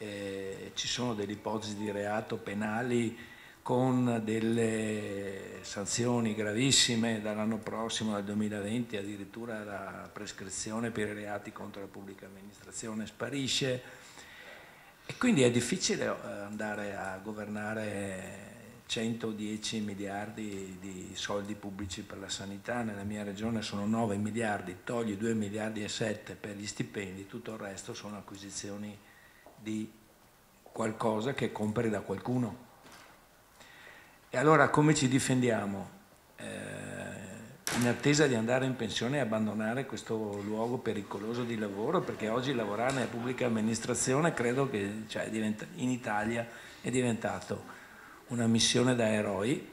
ci sono delle ipotesi di reato penali con delle sanzioni gravissime. Dall'anno prossimo, dal 2020, addirittura la prescrizione per i reati contro la pubblica amministrazione sparisce, e quindi è difficile andare a governare 110 miliardi di soldi pubblici per la sanità. Nella mia regione sono 9 miliardi, togli 2 miliardi e 7 per gli stipendi, tutto il resto sono acquisizioni di qualcosa che compri da qualcuno. E allora come ci difendiamo? In attesa di andare in pensione e abbandonare questo luogo pericoloso di lavoro, perché oggi lavorare nella pubblica amministrazione credo che in Italia è diventato una missione da eroi,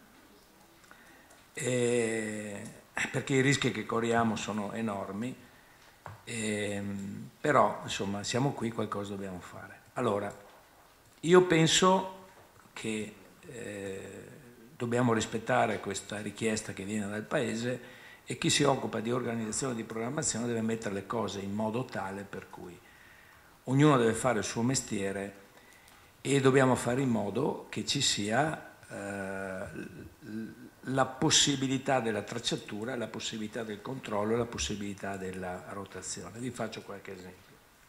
perché i rischi che corriamo sono enormi, però insomma siamo qui, qualcosa dobbiamo fare. Allora, io penso che dobbiamo rispettare questa richiesta che viene dal Paese, e chi si occupa di organizzazione e di programmazione deve mettere le cose in modo tale per cui ognuno deve fare il suo mestiere, e dobbiamo fare in modo che ci sia la possibilità della tracciatura, la possibilità del controllo, la possibilità della rotazione. Vi faccio qualche esempio.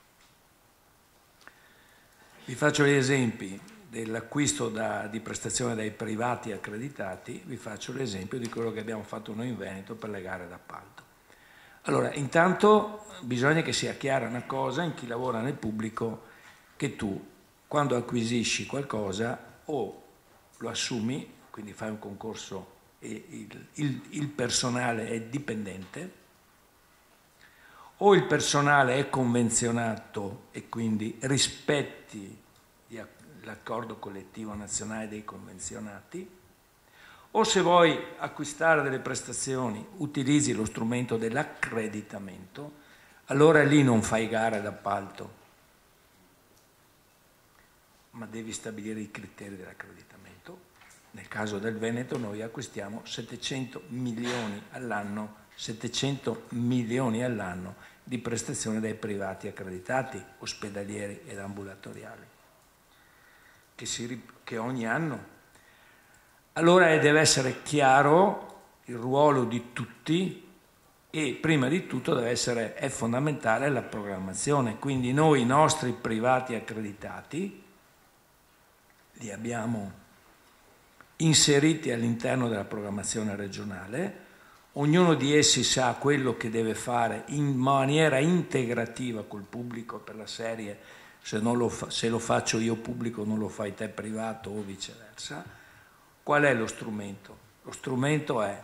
Vi faccio gli esempi dell'acquisto di prestazione dai privati accreditati, vi faccio l'esempio di quello che abbiamo fatto noi in Veneto per le gare d'appalto. Allora, intanto bisogna che sia chiara una cosa in chi lavora nel pubblico, che tu quando acquisisci qualcosa o lo assumi, quindi fai un concorso e il personale è dipendente, o il personale è convenzionato e quindi rispetti l'accordo collettivo nazionale dei convenzionati, o se vuoi acquistare delle prestazioni utilizzi lo strumento dell'accreditamento, allora lì non fai gare d'appalto, ma devi stabilire i criteri dell'accreditamento. Nel caso del Veneto noi acquistiamo 700 milioni all'anno, 700 milioni all'anno di prestazioni dai privati accreditati, ospedalieri ed ambulatoriali, che ogni anno. Allora deve essere chiaro il ruolo di tutti, e prima di tutto è fondamentale la programmazione. Quindi noi i nostri privati accreditati li abbiamo inseriti all'interno della programmazione regionale, ognuno di essi sa quello che deve fare in maniera integrativa col pubblico, per la serie se lo faccio io pubblico non lo fai te privato o viceversa. Qual è lo strumento? Lo strumento è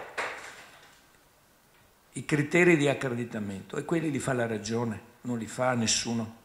i criteri di accreditamento, e quelli li fa la regione, non li fa nessuno.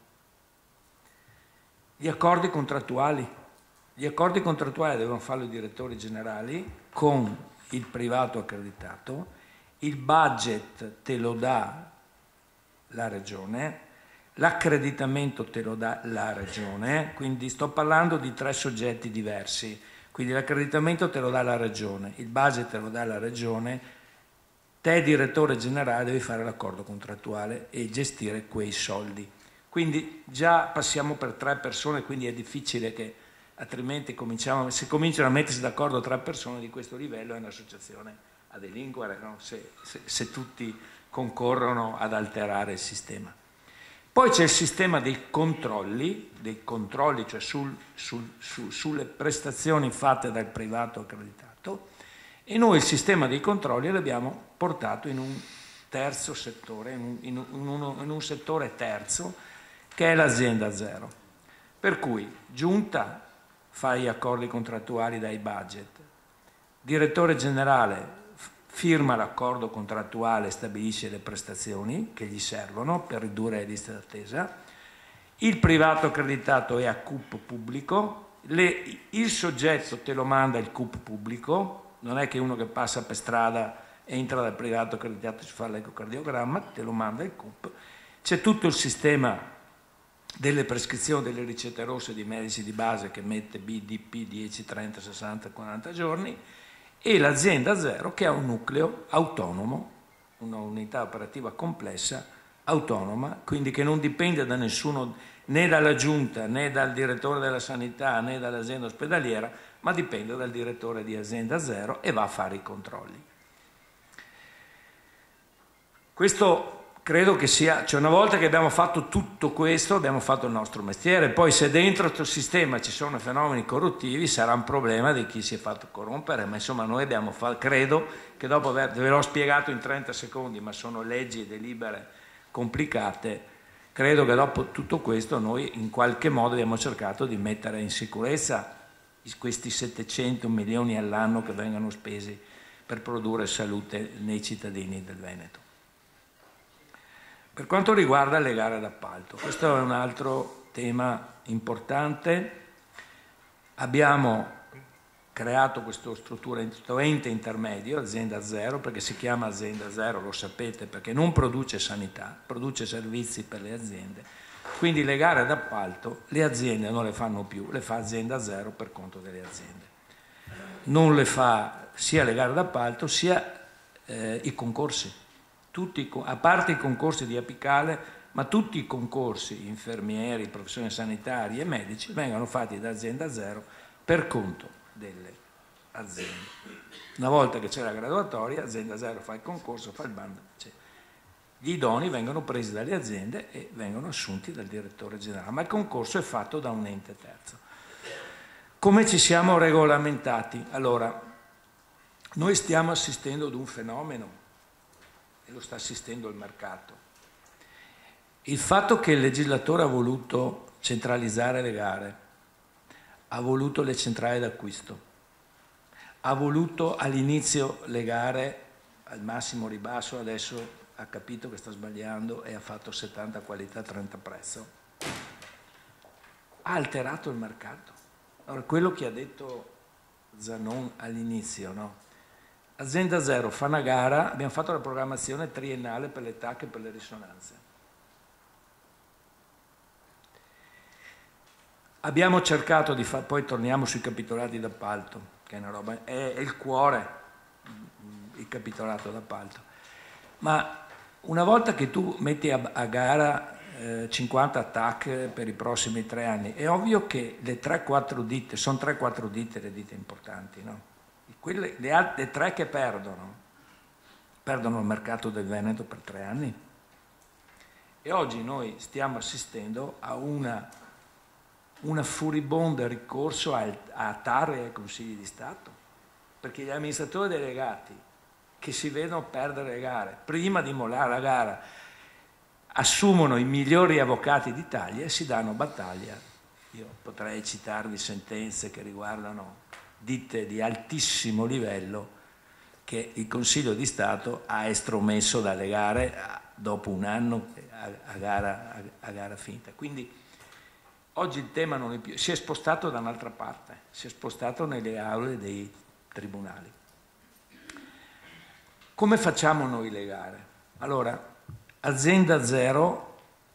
Gli accordi contrattuali. Gli accordi contrattuali devono farlo i direttori generali con il privato accreditato, il budget te lo dà la regione, l'accreditamento te lo dà la regione, quindi sto parlando di 3 soggetti diversi, quindi l'accreditamento te lo dà la regione, il budget te lo dà la regione, te direttore generale devi fare l'accordo contrattuale e gestire quei soldi. Quindi già passiamo per 3 persone, quindi è difficile che altrimenti se cominciano a mettersi d'accordo 3 persone di questo livello è un'associazione a delinquere, no? se tutti concorrono ad alterare il sistema. Poi c'è il sistema dei controlli, cioè sulle prestazioni fatte dal privato accreditato, e noi il sistema dei controlli l'abbiamo portato in un terzo settore, in un settore terzo, che è l'azienda zero. Per cui giunta fa gli accordi contrattuali dai budget, direttore generale firma l'accordo contrattuale e stabilisce le prestazioni che gli servono per ridurre le liste d'attesa, il privato accreditato è a CUP pubblico, il soggetto te lo manda il CUP pubblico, non è che uno che passa per strada entra dal privato accreditato e si fa l'ecocardiogramma, te lo manda il CUP, c'è tutto il sistema delle prescrizioni delle ricette rosse di medici di base che mette BDP 10, 30, 60, 40 giorni, e l'azienda zero che ha un nucleo autonomo, una unità operativa complessa, autonoma, quindi che non dipende da nessuno né dalla giunta, né dal direttore della sanità, né dall'azienda ospedaliera, ma dipende dal direttore di azienda zero e va a fare i controlli. Questo credo che sia, cioè una volta che abbiamo fatto tutto questo, abbiamo fatto il nostro mestiere. Poi se dentro questo sistema ci sono fenomeni corruttivi sarà un problema di chi si è fatto corrompere, ma insomma noi abbiamo fatto, credo che dopo ve l'ho spiegato in 30 secondi, ma sono leggi e delibere complicate, credo che dopo tutto questo noi in qualche modo abbiamo cercato di mettere in sicurezza questi 700 milioni all'anno che vengono spesi per produrre salute nei cittadini del Veneto. Per quanto riguarda le gare d'appalto, questo è un altro tema importante. Abbiamo creato questa struttura, questo ente intermedio, azienda zero, perché si chiama azienda zero, lo sapete, perché non produce sanità, produce servizi per le aziende. Quindi le gare d'appalto le aziende non le fanno più, le fa azienda zero per conto delle aziende. Non le fa sia le gare d'appalto sia i concorsi. Tutti, a parte i concorsi di apicale, ma tutti i concorsi, infermieri, professioni sanitarie e medici, vengono fatti da azienda zero per conto delle aziende. Una volta che c'è la graduatoria, azienda zero fa il concorso, fa il bando. Gli idonei vengono presi dalle aziende e vengono assunti dal direttore generale, ma il concorso è fatto da un ente terzo. Come ci siamo regolamentati? Allora, noi stiamo assistendo ad un fenomeno e lo sta assistendo il mercato. Il fatto che il legislatore ha voluto centralizzare le gare, ha voluto le centrali d'acquisto, ha voluto all'inizio le gare al massimo ribasso, adesso ha capito che sta sbagliando e ha fatto 70 qualità, 30 prezzo, ha alterato il mercato. Allora, quello che ha detto Zanon all'inizio, no? Azienda zero fa una gara, abbiamo fatto la programmazione triennale per le TAC e per le risonanze. Abbiamo cercato di fare, poi torniamo sui capitolati d'appalto, che è una roba, è il cuore, il capitolato d'appalto. Ma una volta che tu metti a gara 50 TAC per i prossimi 3 anni, è ovvio che le 3-4 ditte, sono 3-4 ditte le ditte importanti, no? Le 3 che perdono il mercato del Veneto per 3 anni. E oggi noi stiamo assistendo a una furibonda ricorso a TAR e ai consigli di Stato, perché gli amministratori delegati che si vedono perdere le gare, prima di mollare la gara, assumono i migliori avvocati d'Italia e si danno battaglia. Io potrei citarvi sentenze che riguardano ditte di altissimo livello che il Consiglio di Stato ha estromesso dalle gare dopo un anno a gara finta. Quindi oggi il tema non è più, si è spostato da un'altra parte, si è spostato nelle aule dei tribunali. Come facciamo noi le gare? Allora, azienda zero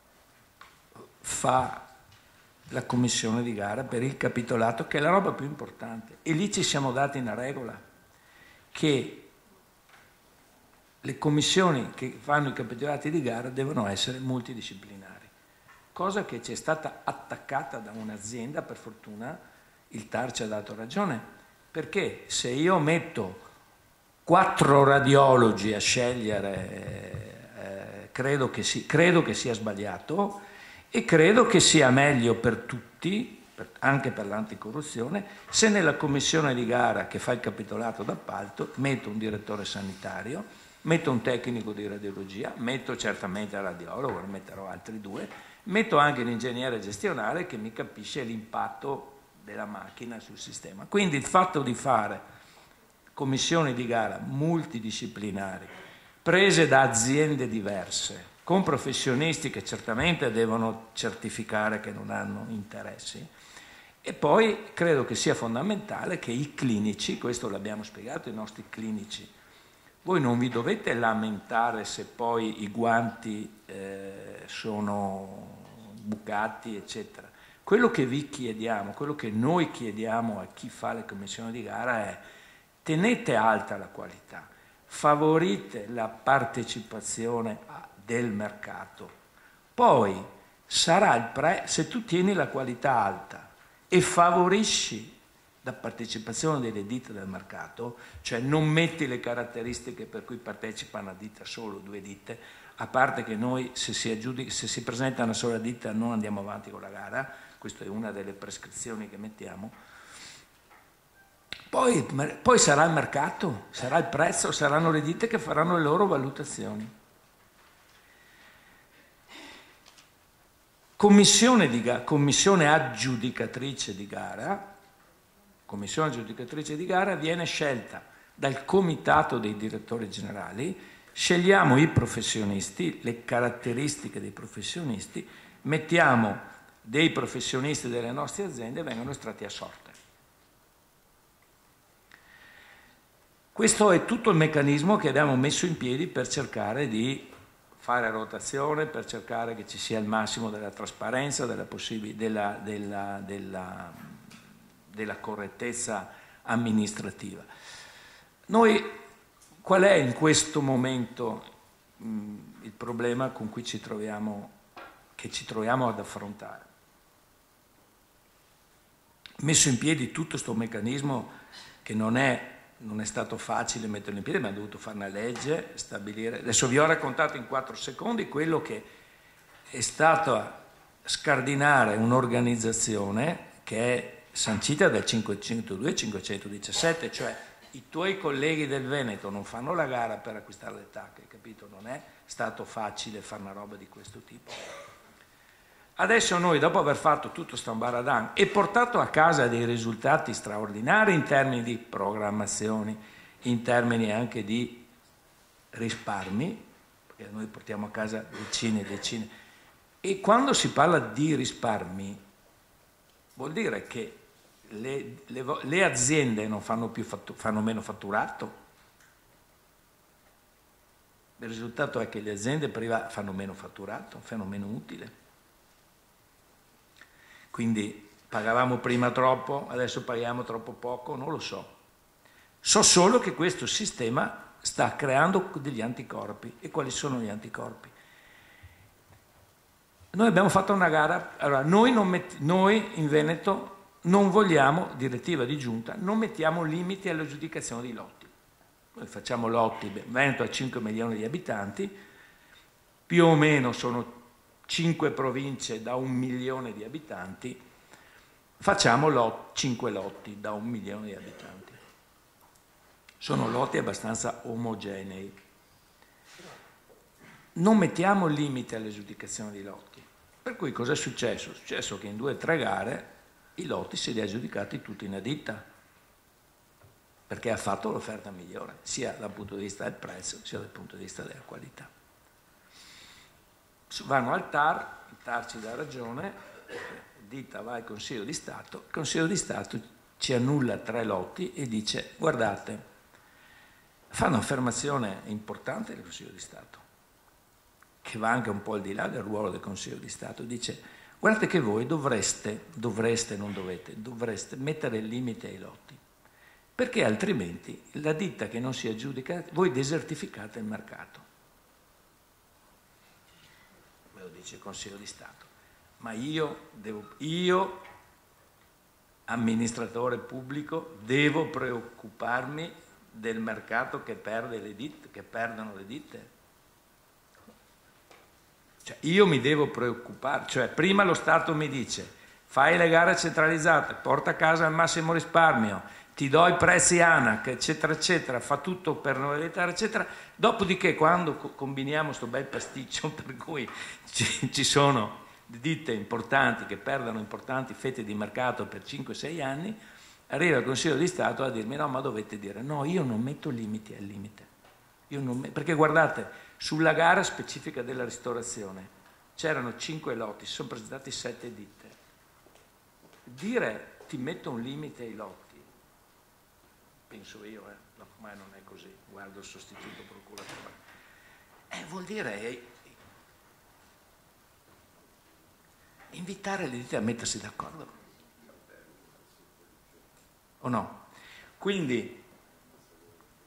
fa la commissione di gara per il capitolato, che è la roba più importante, e lì ci siamo dati una regola, che le commissioni che fanno i capitolati di gara devono essere multidisciplinari, cosa che ci è stata attaccata da un'azienda. Per fortuna il TAR ci ha dato ragione, perché se io metto 4 radiologi a scegliere, credo che sia sbagliato. E credo che sia meglio per tutti, anche per l'anticorruzione, se nella commissione di gara che fa il capitolato d'appalto metto un direttore sanitario, metto un tecnico di radiologia, metto certamente il radiologo, ne metterò altri 2, metto anche l'ingegnere gestionale che mi capisce l'impatto della macchina sul sistema. Quindi il fatto di fare commissioni di gara multidisciplinari, prese da aziende diverse, con professionisti che certamente devono certificare che non hanno interessi. E poi credo che sia fondamentale che i clinici, questo l'abbiamo spiegato ai nostri clinici, voi non vi dovete lamentare se poi i guanti sono bucati, eccetera. Quello che vi chiediamo, quello che noi chiediamo a chi fa le commissioni di gara è: tenete alta la qualità, favorite la partecipazione del mercato, poi se tu tieni la qualità alta e favorisci la partecipazione delle ditte del mercato, cioè non metti le caratteristiche per cui partecipano a ditta solo 2 ditte, a parte che noi se si presenta una sola ditta non andiamo avanti con la gara, questa è una delle prescrizioni che mettiamo. Poi sarà il mercato, sarà il prezzo, saranno le ditte che faranno le loro valutazioni. Commissione aggiudicatrice di gara. Commissione aggiudicatrice di gara viene scelta dal comitato dei direttori generali, scegliamo i professionisti, le caratteristiche dei professionisti, mettiamo dei professionisti delle nostre aziende e vengono estratti a sorte. Questo è tutto il meccanismo che abbiamo messo in piedi per cercare di fare rotazione, per cercare che ci sia il massimo della trasparenza, della correttezza amministrativa. Noi, qual è in questo momento il problema con cui ci troviamo ad affrontare? Messo in piedi tutto questo meccanismo che non è stato facile metterlo in piedi, ma abbiamo dovuto fare una legge, stabilire. Adesso vi ho raccontato in 4 secondi quello che è stato scardinare un'organizzazione che è sancita dal 502 e 517, cioè i tuoi colleghi del Veneto non fanno la gara per acquistare le tacche, capito? Non è stato facile fare una roba di questo tipo. Adesso noi, dopo aver fatto tutto sto ambaradan e portato a casa dei risultati straordinari in termini di programmazioni, in termini anche di risparmi, perché noi portiamo a casa decine e decine, e quando si parla di risparmi vuol dire che le aziende non fanno meno fatturato. Il risultato è che le aziende private fanno meno fatturato, fanno meno utile. Quindi pagavamo prima troppo, adesso paghiamo troppo poco, non lo so. So solo che questo sistema sta creando degli anticorpi. E quali sono gli anticorpi? Noi abbiamo fatto una gara, allora noi in Veneto non vogliamo, direttiva di giunta, non mettiamo limiti all'aggiudicazione di lotti. Noi facciamo lotti, Veneto ha 5 milioni di abitanti, più o meno sono 5 province da 1 milione di abitanti, facciamo 5 lotti da 1 milione di abitanti. Sono lotti abbastanza omogenei. Non mettiamo limite all'aggiudicazione di lotti. Per cui cosa è successo? È successo che in 2 o 3 gare i lotti se li ha aggiudicati tutti in ditta, perché ha fatto l'offerta migliore, sia dal punto di vista del prezzo, sia dal punto di vista della qualità. Vanno al TAR, il TAR ci dà ragione, ditta va al Consiglio di Stato, il Consiglio di Stato ci annulla 3 lotti e dice guardate, fa un'affermazione importante del Consiglio di Stato, che va anche un po' al di là del ruolo del Consiglio di Stato, dice guardate che voi dovreste mettere il limite ai lotti, perché altrimenti la ditta che non si aggiudica, voi desertificate il mercato. Me lo dice il Consiglio di Stato. Ma io, amministratore pubblico, devo preoccuparmi del mercato che perde le ditte, che perdono le ditte? Cioè, io mi devo preoccupare, cioè prima lo Stato mi dice fai le gare centralizzate, porta a casa il massimo risparmio, ti do i prezzi ANAC, eccetera, eccetera, fa tutto per novellità, eccetera. Dopodiché, quando combiniamo sto bel pasticcio per cui ci sono ditte importanti che perdono importanti fette di mercato per 5-6 anni, arriva il Consiglio di Stato a dirmi no, ma dovete dire no, io non metto limiti al limite. Perché guardate, sulla gara specifica della ristorazione c'erano 5 lotti, si sono presentati 7 ditte. Dire ti metto un limite ai lotti, penso io, ma non è così, guardo il sostituto procuratore, vuol dire invitare le ditte a mettersi d'accordo, o no? Quindi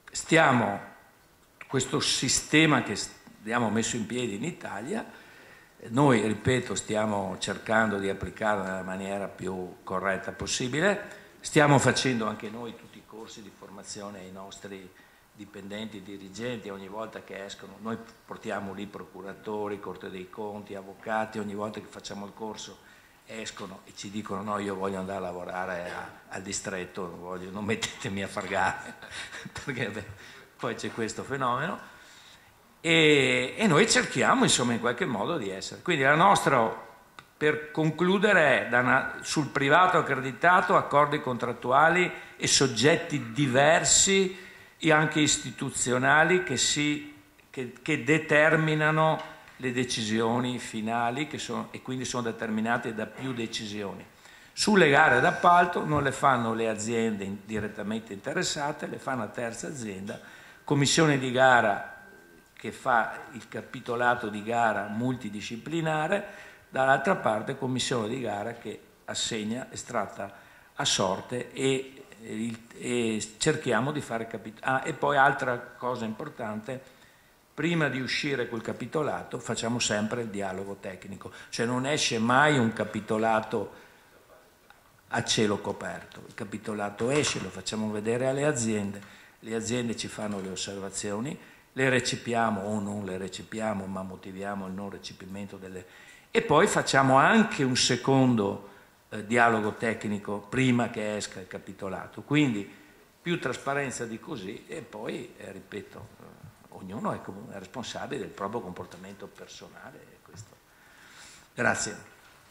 questo sistema che abbiamo messo in piedi in Italia Noi, ripeto, stiamo cercando di applicarla nella maniera più corretta possibile, stiamo facendo anche noi tutti i corsi di formazione ai nostri dipendenti, dirigenti, ogni volta che escono, noi portiamo lì procuratori, Corte dei Conti, avvocati, ogni volta che facciamo il corso escono e ci dicono no, io voglio andare a lavorare al distretto, non mettetemi a far gare, perché poi c'è questo fenomeno. E noi cerchiamo insomma in qualche modo di essere. Quindi la nostra, per concludere, sul privato accreditato, accordi contrattuali e soggetti diversi e anche istituzionali che determinano le decisioni finali e quindi sono determinate da più decisioni. Sulle gare d'appalto non le fanno le aziende direttamente interessate, le fa una terza azienda, commissione di gara che fa il capitolato di gara multidisciplinare, dall'altra parte commissione di gara che assegna, estratta a sorte e cerchiamo di fare capitolato. E poi altra cosa importante, prima di uscire col capitolato facciamo sempre il dialogo tecnico, cioè non esce mai un capitolato a cielo coperto, il capitolato esce, lo facciamo vedere alle aziende, le aziende ci fanno le osservazioni, le recepiamo o non le recepiamo, ma motiviamo il non recepimento e poi facciamo anche un secondo dialogo tecnico prima che esca il capitolato. Quindi più trasparenza di così e poi, ripeto, ognuno è responsabile del proprio comportamento personale. Questo. Grazie.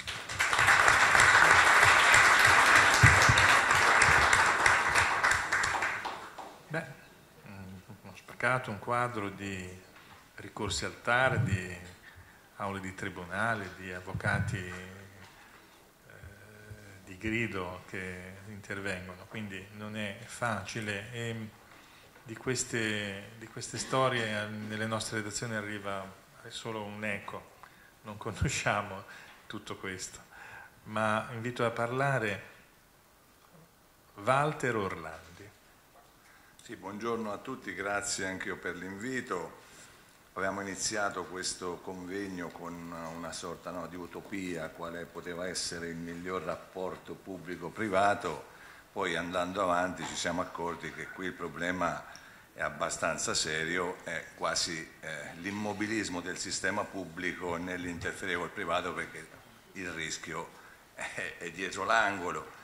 Un quadro di ricorsi al TAR, di aule di tribunale, di avvocati di grido che intervengono, quindi non è facile e di queste storie nelle nostre redazioni arriva solo un eco, non conosciamo tutto questo, ma invito a parlare Walter Orlandi. Sì, buongiorno a tutti, grazie anche io per l'invito. Abbiamo iniziato questo convegno con una sorta di utopia, quale poteva essere il miglior rapporto pubblico-privato, poi andando avanti ci siamo accorti che qui il problema è abbastanza serio, è quasi l'immobilismo del sistema pubblico nell'interferire col privato perché il rischio è dietro l'angolo.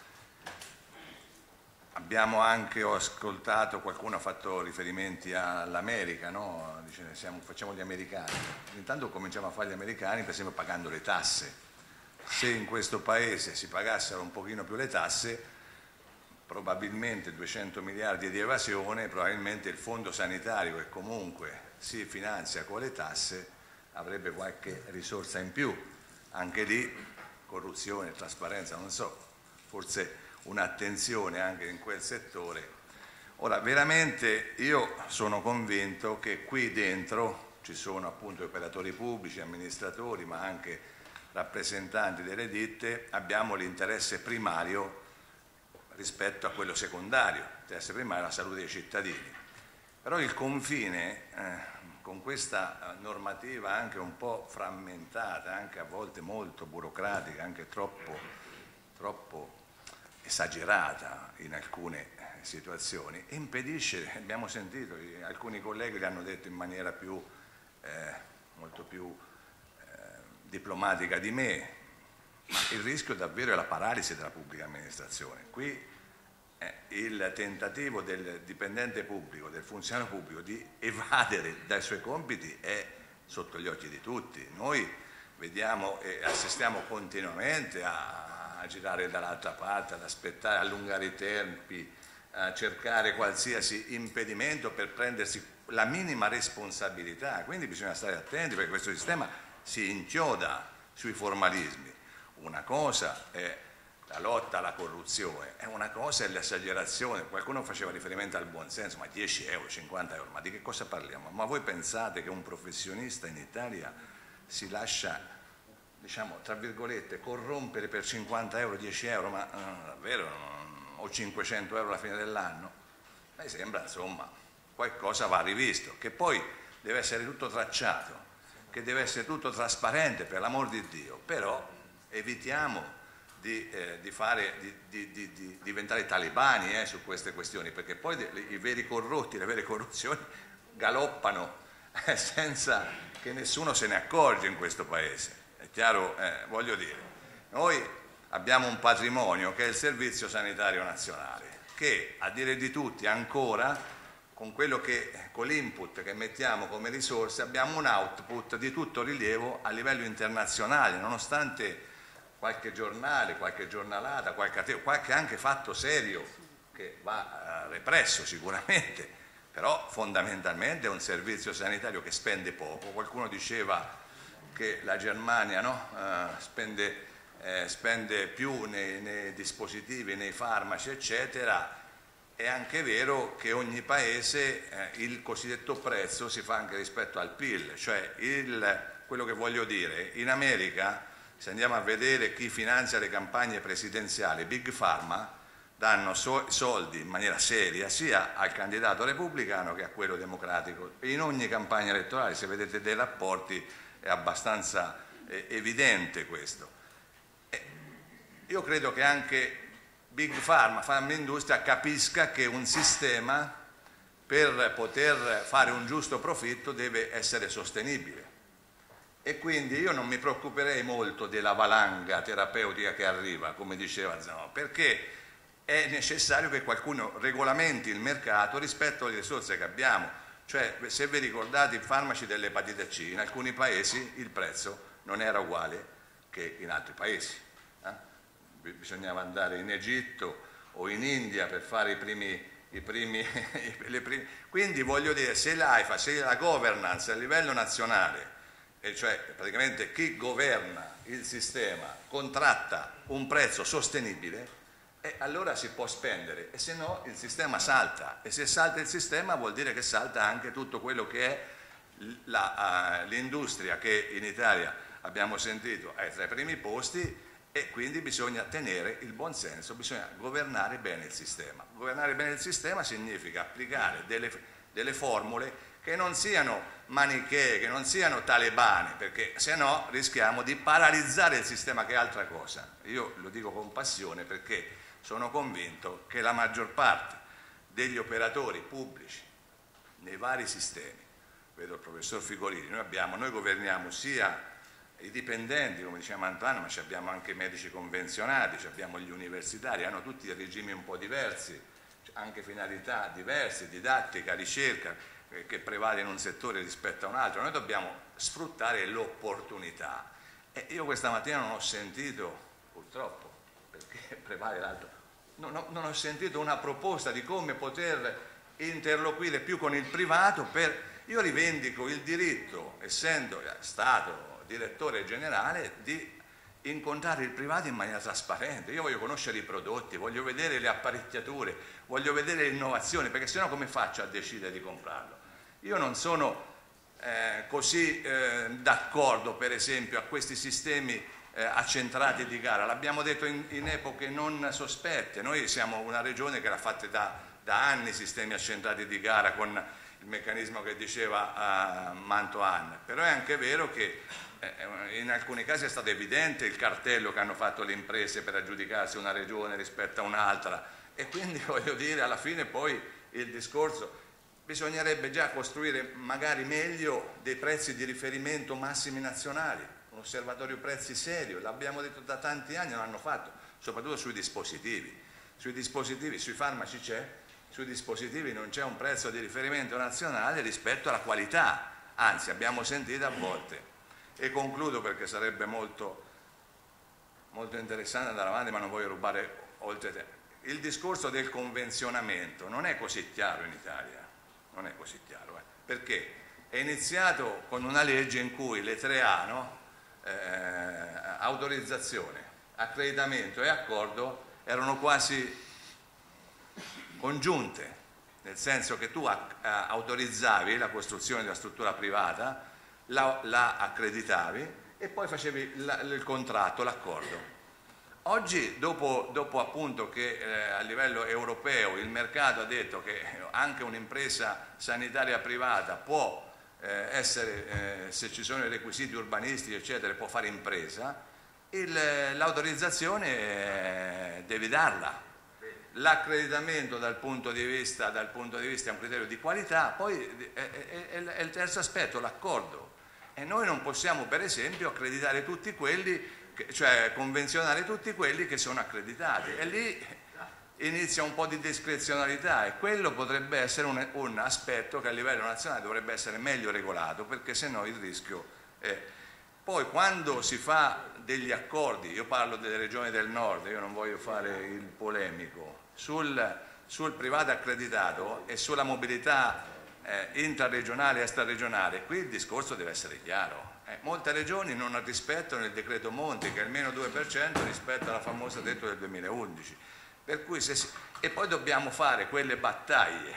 Abbiamo anche, ho ascoltato, qualcuno ha fatto riferimenti all'America, no? Dice, facciamo gli americani. Intanto cominciamo a fare gli americani, per esempio pagando le tasse. Se in questo paese si pagassero un pochino più le tasse, probabilmente 200 miliardi di evasione, probabilmente il fondo sanitario che comunque si finanzia con le tasse avrebbe qualche risorsa in più. Anche lì corruzione, trasparenza, non so, forse un'attenzione anche in quel settore. Ora, veramente io sono convinto che qui dentro ci sono appunto operatori pubblici, amministratori, ma anche rappresentanti delle ditte, abbiamo l'interesse primario rispetto a quello secondario. L'interesse primario è la salute dei cittadini. Però il confine, con questa normativa anche un po' frammentata, anche a volte molto burocratica, anche troppo esagerata in alcune situazioni, impedisce, abbiamo sentito, alcuni colleghi l'hanno detto in maniera molto più diplomatica di me, ma il rischio davvero è la paralisi della pubblica amministrazione. Qui il tentativo del dipendente pubblico, del funzionario pubblico di evadere dai suoi compiti è sotto gli occhi di tutti. Noi vediamo e assistiamo continuamente a girare dall'altra parte, ad aspettare, a allungare i tempi, a cercare qualsiasi impedimento per prendersi la minima responsabilità. Quindi bisogna stare attenti perché questo sistema si inchioda sui formalismi. Una cosa è la lotta alla corruzione, una cosa è l'esagerazione. Qualcuno faceva riferimento al buonsenso, ma 10 euro, 50 euro, ma di che cosa parliamo? Ma voi pensate che un professionista in Italia si lascia, diciamo, tra virgolette, corrompere per 50 euro, 10 euro, ma davvero, o 500 euro alla fine dell'anno? Mi sembra, insomma, qualcosa va rivisto, che poi deve essere tutto tracciato. che deve essere tutto trasparente, per l'amor di Dio, però evitiamo di diventare talebani su queste questioni, perché poi i veri corrotti, le vere corruzioni galoppano senza che nessuno se ne accorge in questo paese. È chiaro, voglio dire, noi abbiamo un patrimonio che è il Servizio Sanitario Nazionale, che a dire di tutti ancora, con l'input che mettiamo come risorse, abbiamo un output di tutto rilievo a livello internazionale, nonostante qualche giornale, qualche giornalata, qualche anche fatto serio che va represso sicuramente, però fondamentalmente è un servizio sanitario che spende poco. Qualcuno diceva che la Germania spende più nei dispositivi, nei farmaci, eccetera. È anche vero che ogni paese il cosiddetto prezzo si fa anche rispetto al PIL, cioè quello che voglio dire, in America, se andiamo a vedere chi finanzia le campagne presidenziali, Big Pharma danno soldi in maniera seria sia al candidato repubblicano che a quello democratico. E in ogni campagna elettorale, se vedete dei rapporti, è abbastanza evidente questo. Io credo che anche Big Pharma, Farmindustria, capisca che un sistema per poter fare un giusto profitto deve essere sostenibile. E quindi io non mi preoccuperei molto della valanga terapeutica che arriva, come diceva Zano, perché è necessario che qualcuno regolamenti il mercato rispetto alle risorse che abbiamo. Cioè, se vi ricordate i farmaci dell'epatite C, in alcuni paesi il prezzo non era uguale che in altri paesi. Bisognava andare in Egitto o in India per fare quindi voglio dire, se l'AIFA, se la governance a livello nazionale, e cioè praticamente chi governa il sistema contratta un prezzo sostenibile, allora si può spendere, e se no il sistema salta, e se salta il sistema vuol dire che salta anche tutto quello che è l'industria, che in Italia abbiamo sentito è tra i primi posti. E quindi bisogna tenere il buon senso, bisogna governare bene il sistema. Governare bene il sistema significa applicare delle formule che non siano manichee, che non siano talebane, perché se no rischiamo di paralizzare il sistema, che è altra cosa. Io lo dico con passione perché sono convinto che la maggior parte degli operatori pubblici nei vari sistemi, vedo il professor Figolini, noi governiamo sia i dipendenti, come diceva Mantovano, ma abbiamo anche i medici convenzionati, abbiamo gli universitari, hanno tutti regimi un po' diversi, anche finalità diverse, didattica, ricerca, che prevale in un settore rispetto a un altro. Noi dobbiamo sfruttare l'opportunità. E io questa mattina non ho sentito, purtroppo, perché prevale l'altro, non ho sentito una proposta di come poter interloquire più con il privato. Io rivendico il diritto, essendo stato direttore generale, di incontrare il privato in maniera trasparente. Io voglio conoscere i prodotti, voglio vedere le apparecchiature, voglio vedere l'innovazione, perché sennò come faccio a decidere di comprarlo? Io non sono così d'accordo, per esempio, a questi sistemi accentrati di gara. L'abbiamo detto in epoche non sospette. Noi siamo una regione che l'ha fatta da anni sistemi accentrati di gara, con il meccanismo che diceva Mantoan. Però è anche vero che in alcuni casi è stato evidente il cartello che hanno fatto le imprese per aggiudicarsi una regione rispetto a un'altra, e quindi voglio dire, alla fine poi il discorso, bisognerebbe già costruire magari meglio dei prezzi di riferimento massimi nazionali, un osservatorio prezzi serio. L'abbiamo detto da tanti anni, non hanno fatto, soprattutto sui dispositivi, sui farmaci c'è, sui dispositivi non c'è un prezzo di riferimento nazionale rispetto alla qualità, anzi abbiamo sentito a volte. E concludo, perché sarebbe molto, molto interessante andare avanti, ma non voglio rubare oltre tempo. Il discorso del convenzionamento non è così chiaro in Italia, non è così chiaro, perché è iniziato con una legge in cui le 3A, no? Autorizzazione, accreditamento e accordo, erano quasi congiunte, nel senso che tu autorizzavi la costruzione della struttura privata, la accreditavi e poi facevi il contratto, l'accordo. Oggi, dopo appunto che a livello europeo il mercato ha detto che anche un'impresa sanitaria privata può se ci sono i requisiti urbanistici eccetera, può fare impresa, l'autorizzazione devi darla. L'accreditamento dal punto di vista è un criterio di qualità, poi è il terzo aspetto, l'accordo. E noi non possiamo, per esempio, accreditare tutti quelli, cioè convenzionare tutti quelli che sono accreditati, e lì inizia un po' di discrezionalità, e quello potrebbe essere un aspetto che a livello nazionale dovrebbe essere meglio regolato, perché sennò il rischio è... Poi quando si fa degli accordi, io parlo delle regioni del nord, io non voglio fare il polemico, sul privato accreditato e sulla mobilità intraregionale e extraregionale, qui il discorso deve essere chiaro. Molte regioni non rispettano il decreto Monti, che è il meno 2% rispetto alla famosa tetto del 2011. Per cui e poi dobbiamo fare quelle battaglie,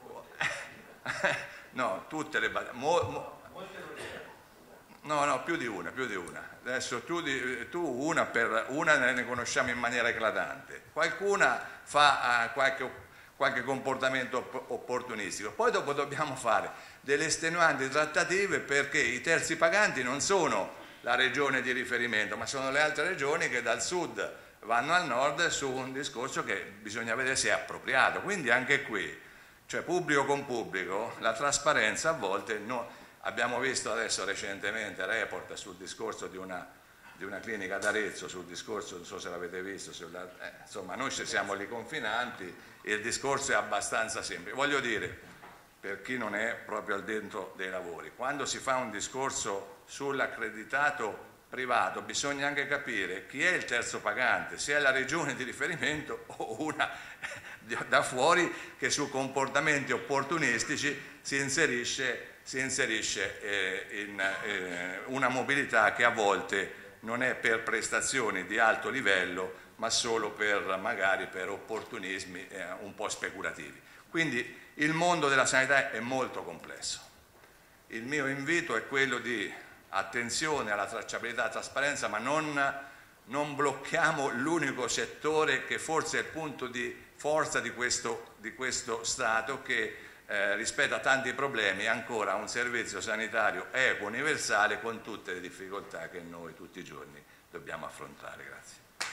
no, tutte le battaglie, no, più di una. Adesso tu una ne conosciamo in maniera eclatante, qualcuna fa qualche comportamento opportunistico, poi dopo dobbiamo fare delle estenuanti trattative, perché i terzi paganti non sono la regione di riferimento, ma sono le altre regioni che dal sud vanno al nord su un discorso che bisogna vedere se è appropriato. Quindi anche qui, cioè pubblico con pubblico, la trasparenza a volte no. Abbiamo visto adesso recentemente report sul discorso di una clinica ad Arezzo, sul discorso, non so se l'avete visto, insomma noi ci siamo lì confinanti, il discorso è abbastanza semplice. Voglio dire, per chi non è proprio al dentro dei lavori, quando si fa un discorso sull'accreditato privato bisogna anche capire chi è il terzo pagante, se è la regione di riferimento o una da fuori che su comportamenti opportunistici si inserisce in una mobilità che a volte non è per prestazioni di alto livello, ma solo magari per opportunismi un po' speculativi. Quindi il mondo della sanità è molto complesso. Il mio invito è quello di attenzione alla tracciabilità e alla trasparenza, ma non blocchiamo l'unico settore che forse è il punto di forza di questo Stato, che rispetto a tanti problemi ancora un servizio sanitario equo, universale, con tutte le difficoltà che noi tutti i giorni dobbiamo affrontare. Grazie.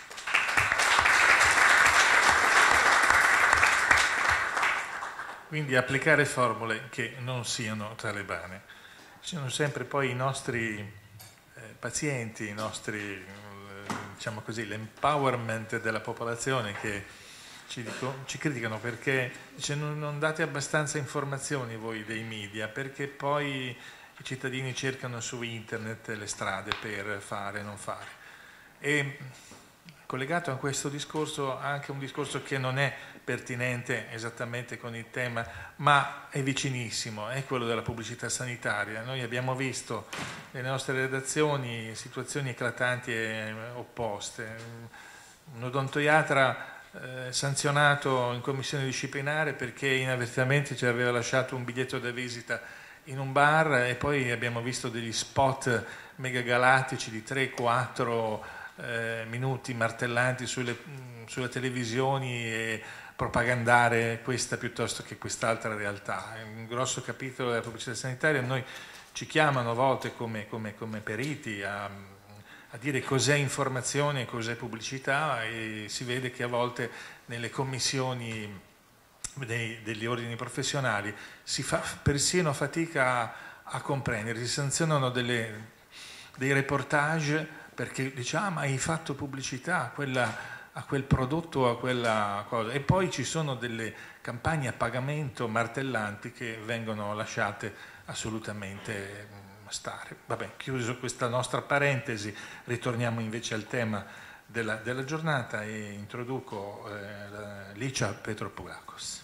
Quindi applicare formule che non siano talebane. Ci sono sempre poi i nostri pazienti, i nostri, diciamo così, l'empowerment della popolazione che ci criticano perché non date abbastanza informazioni voi dei media, perché poi i cittadini cercano su internet le strade per fare e non fare. E collegato a questo discorso anche un discorso che non è pertinente esattamente con il tema, ma è vicinissimo, è quello della pubblicità sanitaria. Noi abbiamo visto nelle nostre redazioni situazioni eclatanti e opposte. Un odontoiatra sanzionato in commissione disciplinare perché inavvertitamente ci aveva lasciato un biglietto da visita in un bar, e poi abbiamo visto degli spot megagalattici di 3-4 minuti martellanti sulle televisioni e propagandare questa piuttosto che quest'altra realtà. È un grosso capitolo della pubblicità sanitaria. Noi ci chiamano a volte come periti a dire cos'è informazione e cos'è pubblicità, e si vede che a volte nelle commissioni degli ordini professionali si fa persino fatica a comprendere, si sanzionano dei reportage perché dice ma hai fatto pubblicità a quel prodotto o a quella cosa, e poi ci sono delle campagne a pagamento martellanti che vengono lasciate assolutamente stare. Vabbè, chiuso questa nostra parentesi, ritorniamo invece al tema della giornata e introduco Licia Petropoulakos.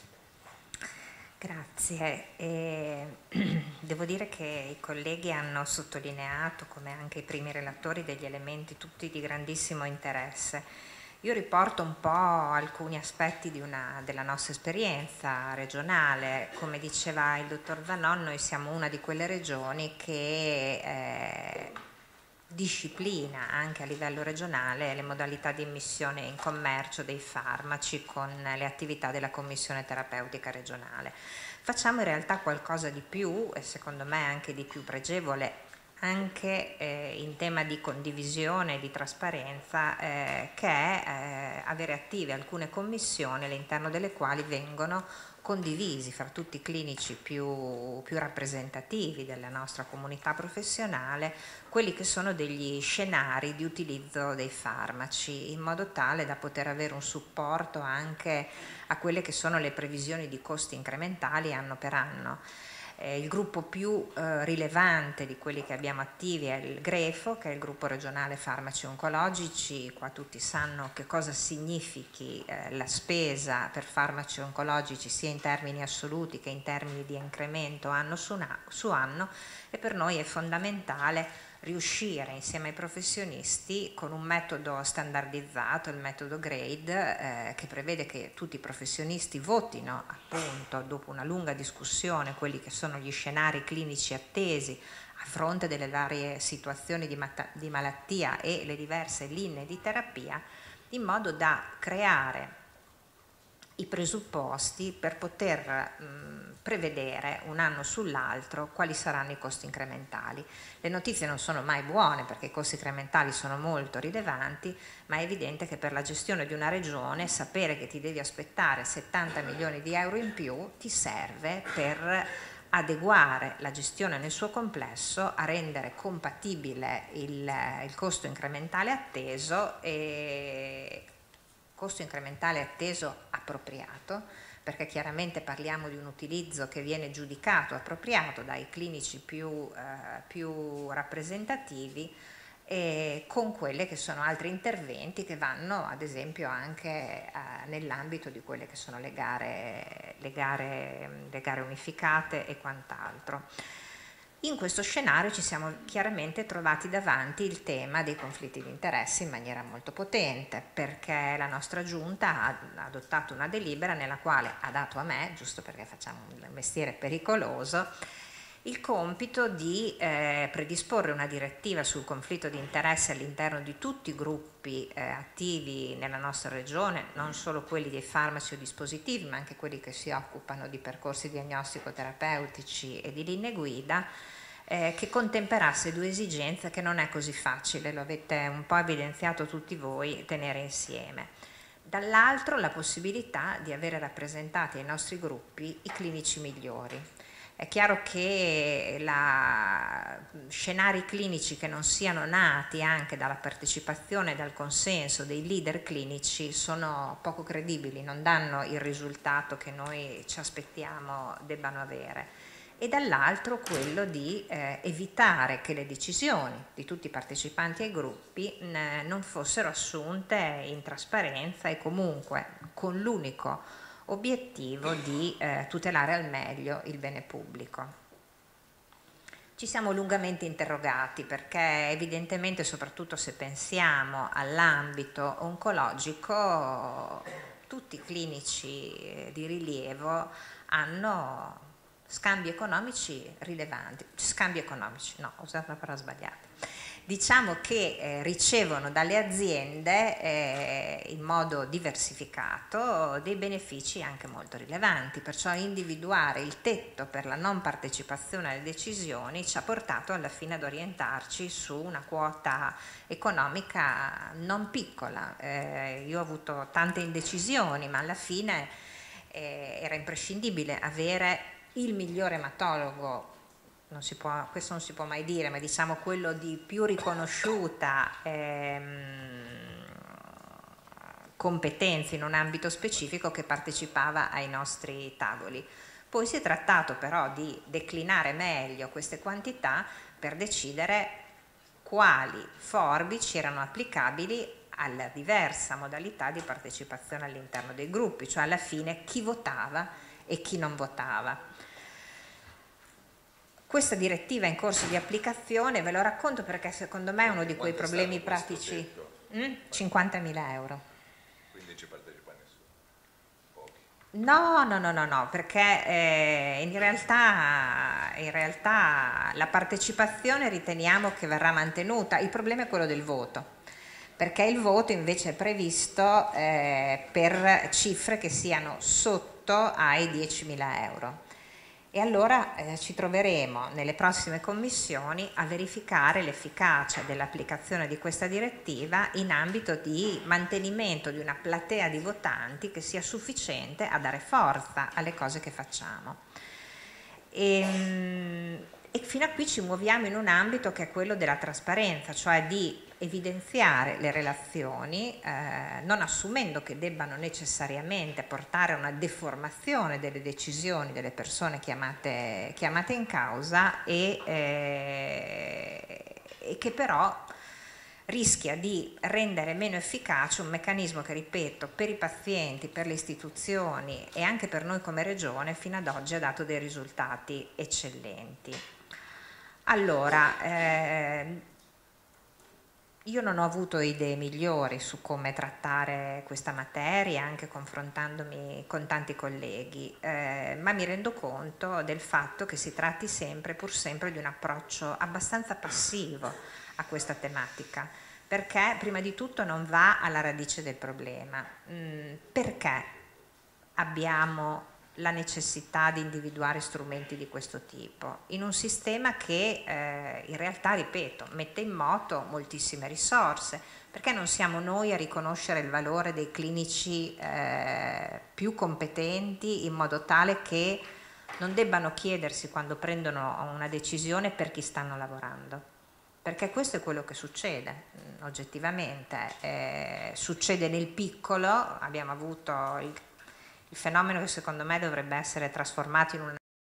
Grazie. Devo dire che i colleghi hanno sottolineato, come anche i primi relatori, degli elementi tutti di grandissimo interesse. Io riporto un po' alcuni aspetti della nostra esperienza regionale. Come diceva il dottor Zanon, noi siamo una di quelle regioni che disciplina anche a livello regionale le modalità di immissione in commercio dei farmaci con le attività della Commissione terapeutica regionale. Facciamo in realtà qualcosa di più, e secondo me anche di più pregevole, anche in tema di condivisione e di trasparenza, che è avere attive alcune commissioni all'interno delle quali vengono condivisi fra tutti i clinici più rappresentativi della nostra comunità professionale quelli che sono degli scenari di utilizzo dei farmaci, in modo tale da poter avere un supporto anche a quelle che sono le previsioni di costi incrementali anno per anno. Il gruppo più rilevante di quelli che abbiamo attivi è il GREFO, che è il gruppo regionale farmaci oncologici. Qua tutti sanno che cosa significhi la spesa per farmaci oncologici sia in termini assoluti che in termini di incremento anno su anno, e per noi è fondamentale riuscire insieme ai professionisti con un metodo standardizzato, il metodo GRADE, che prevede che tutti i professionisti votino appunto dopo una lunga discussione quelli che sono gli scenari clinici attesi a fronte delle varie situazioni di malattia e le diverse linee di terapia, in modo da creare i presupposti per poter prevedere un anno sull'altro quali saranno i costi incrementali. Le notizie non sono mai buone perché i costi incrementali sono molto rilevanti, ma è evidente che per la gestione di una regione sapere che ti devi aspettare 70 milioni di euro in più ti serve per adeguare la gestione nel suo complesso a rendere compatibile il costo incrementale atteso, e costo incrementale atteso appropriato, perché chiaramente parliamo di un utilizzo che viene giudicato appropriato dai clinici più rappresentativi, e con quelle che sono altri interventi che vanno ad esempio anche nell'ambito di quelle che sono le gare unificate e quant'altro. In questo scenario ci siamo chiaramente trovati davanti il tema dei conflitti di interessi in maniera molto potente, perché la nostra giunta ha adottato una delibera nella quale ha dato a me, giusto perché facciamo un mestiere pericoloso, il compito di predisporre una direttiva sul conflitto di interessi all'interno di tutti i gruppi attivi nella nostra regione, non solo quelli dei farmaci o dispositivi, ma anche quelli che si occupano di percorsi diagnostico-terapeutici e di linee guida, che contemperasse due esigenze che non è così facile, lo avete un po' evidenziato tutti voi, tenere insieme. Dall'altro la possibilità di avere rappresentati ai nostri gruppi i clinici migliori. È chiaro che scenari clinici che non siano nati anche dalla partecipazione e dal consenso dei leader clinici sono poco credibili, non danno il risultato che noi ci aspettiamo debbano avere. E dall'altro quello di evitare che le decisioni di tutti i partecipanti ai gruppi non fossero assunte in trasparenza e comunque con l'unico obiettivo di tutelare al meglio il bene pubblico. Ci siamo lungamente interrogati perché evidentemente, soprattutto se pensiamo all'ambito oncologico, tutti i clinici di rilievo hanno scambi economici rilevanti, scambi economici, no, ho usato una parola sbagliata. Diciamo che ricevono dalle aziende in modo diversificato dei benefici anche molto rilevanti, perciò individuare il tetto per la non partecipazione alle decisioni ci ha portato alla fine ad orientarci su una quota economica non piccola. Io ho avuto tante indecisioni, ma alla fine era imprescindibile avere il migliore ematologo, questo non si può mai dire, ma diciamo quello di più riconosciuta competenza in un ambito specifico che partecipava ai nostri tavoli. Poi si è trattato però di declinare meglio queste quantità per decidere quali forbici erano applicabili alla diversa modalità di partecipazione all'interno dei gruppi, cioè alla fine chi votava e chi non votava. Questa direttiva è in corso di applicazione, ve lo racconto perché secondo me è uno di quei problemi pratici. 50.000 euro. Quindi ci partecipa nessuno? Pochi. No, perché in realtà la partecipazione riteniamo che verrà mantenuta, il problema è quello del voto, perché il voto invece è previsto per cifre che siano sotto ai 10.000 euro. E allora ci troveremo nelle prossime commissioni a verificare l'efficacia dell'applicazione di questa direttiva in ambito di mantenimento di una platea di votanti che sia sufficiente a dare forza alle cose che facciamo. E fino a qui ci muoviamo in un ambito che è quello della trasparenza, cioè di evidenziare le relazioni, non assumendo che debbano necessariamente portare a una deformazione delle decisioni delle persone chiamate in causa e che però rischia di rendere meno efficace un meccanismo che, ripeto, per i pazienti, per le istituzioni e anche per noi come Regione fino ad oggi ha dato dei risultati eccellenti. Allora, io non ho avuto idee migliori su come trattare questa materia, anche confrontandomi con tanti colleghi, ma mi rendo conto del fatto che si tratti pur sempre di un approccio abbastanza passivo a questa tematica, perché prima di tutto non va alla radice del problema. Perché abbiamo la necessità di individuare strumenti di questo tipo in un sistema che in realtà, ripeto, mette in moto moltissime risorse? Perché non siamo noi a riconoscere il valore dei clinici più competenti in modo tale che non debbano chiedersi quando prendono una decisione per chi stanno lavorando? Perché questo è quello che succede oggettivamente, succede nel piccolo. Abbiamo avuto il fenomeno che secondo me dovrebbe essere trasformato in una